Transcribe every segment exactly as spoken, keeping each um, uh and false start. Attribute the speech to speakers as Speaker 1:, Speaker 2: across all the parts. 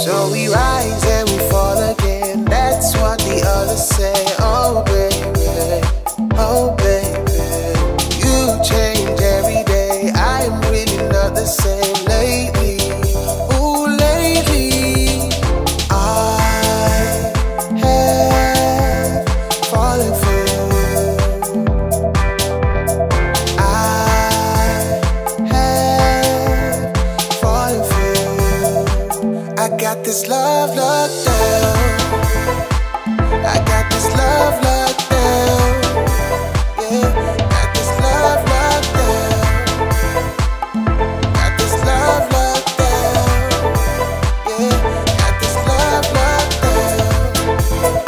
Speaker 1: So we rise and we fall again. That's what the others say. Oh baby, oh baby, you change every day. I am really not the same lately. Ooh, lately I have fallen for you. I have fallen for you. I got this love locked down. I got this love locked down. Yeah, got this love locked down. Got this love locked down. Yeah, got this love locked down.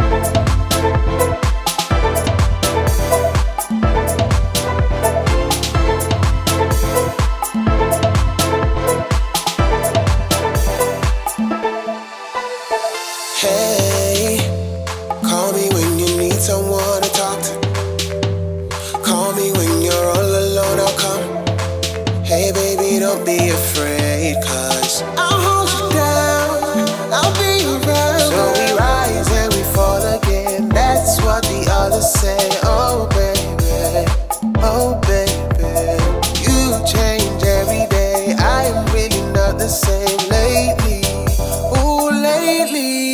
Speaker 1: Hey, call me when you need someone to talk to. Call me when you're all alone, I'll come. Hey baby, don't be afraid, cause I'll hold you down, I'll be around. So we rise and we fall again. That's what the others say. Oh baby, oh baby, you change every day. I am really not the same lately. Ooh, lately